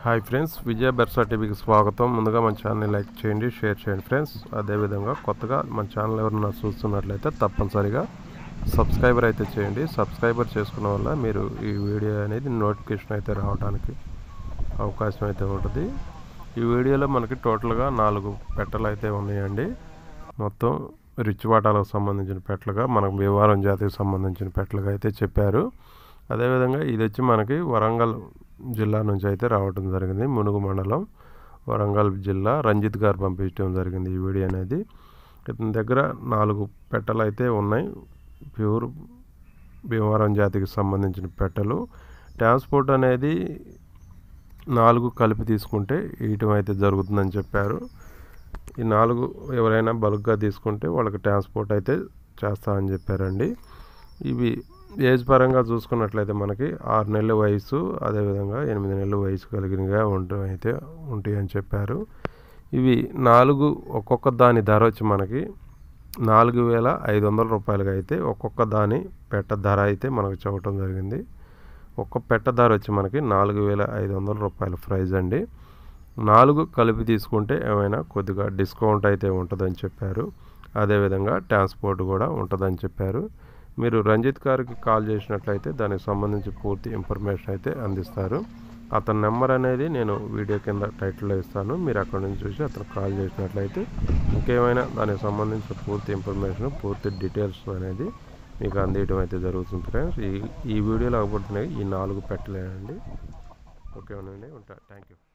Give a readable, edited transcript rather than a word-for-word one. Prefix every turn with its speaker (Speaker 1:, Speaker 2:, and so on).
Speaker 1: Hi friends, విజయ బెర్సా టీవీకి స్వాగతం. ముందుగా మన ఛానల్ని లైక్ చేయండి, షేర్ చేయండి ఫ్రెండ్స్. అదేవిధంగా కొత్తగా మన ఛానల్ ఎవరైనా చూస్తున్నట్లయితే తప్పనిసరిగా సబ్స్క్రైబర్ అయితే చేయండి. సబ్స్క్రైబర్ చేసుకున్న వల్ల మీరు ఈ వీడియో అనేది నోటిఫికేషన్ అయితే రావడానికి అవకాశం అయితే ఉంటుంది. ఈ వీడియోలో మనకి టోటల్గా 4 పెట్టలు అయితే ఉన్నాయండి. మొత్తం రిచ్ వాటాలకు సంబంధించిన పెట్టలుగా, మనకు భీమవరం జాతికి సంబంధించిన పెట్టలుగా అయితే చెప్పారు. అదేవిధంగా ఇది వచ్చి మనకి వరంగల్ జిల్లా నుంచి అయితే రావడం జరిగింది. మునుగు మండలం, వరంగల్ జిల్లా. రంజిత్ గారు పంపించడం జరిగింది ఈ వీడియో అనేది. ఇతని దగ్గర 4 పెట్టలు అయితే ఉన్నాయి. ప్యూర్ భీమవరం జాతికి సంబంధించిన పెట్టలు. ట్రాన్స్పోర్ట్ అనేది 4 కలిపి తీసుకుంటే ఇయటం అయితే జరుగుతుందని చెప్పారు. ఈ 4 ఎవరైనా బల్క్గా తీసుకుంటే వాళ్ళకి ట్రాన్స్పోర్ట్ అయితే చేస్తామని చెప్పారండి. ఇవి ఏజ్ పరంగా చూసుకున్నట్లయితే మనకి 6 నెలల వయసు, అదేవిధంగా 8 నెలల వయసు కలిగినగా ఉంటాయి అని చెప్పారు. ఇవి 4 ఒక్కొక్క దాని ధర వచ్చి మనకి 4,500 రూపాయలుగా అయితే ఒక్కొక్క దాని పెట్ట ధర అయితే మనకు చెప్పడం జరిగింది. ఒక్క పెట్ట ధర వచ్చి మనకి 4,500 రూపాయల ప్రైజ్ అండి. 4 కలిపి తీసుకుంటే ఏమైనా కొద్దిగా డిస్కౌంట్ అయితే ఉంటుందని చెప్పారు. అదేవిధంగా ట్రాన్స్పోర్ట్ కూడా ఉంటుందని చెప్పారు. మీరు రంజిత్ గారికి కాల్ చేసినట్లయితే దానికి సంబంధించి పూర్తి ఇన్ఫర్మేషన్ అయితే అందిస్తారు. అతని నెంబర్ అనేది నేను వీడియో కింద టైటిల్లో ఇస్తాను. మీరు అక్కడ నుంచి చూసి అతను కాల్ చేసినట్లయితే ఇంకేమైనా దానికి సంబంధించిన పూర్తి ఇన్ఫర్మేషన్, పూర్తి డీటెయిల్స్ అనేది మీకు అందించడం అయితే జరుగుతుంది ఫ్రెండ్స్. ఈ వీడియోలో అవబడుతున్నాయి ఈ 4 పెట్టలేనండి. ఓకేనండి, ఉంటా. Thank you.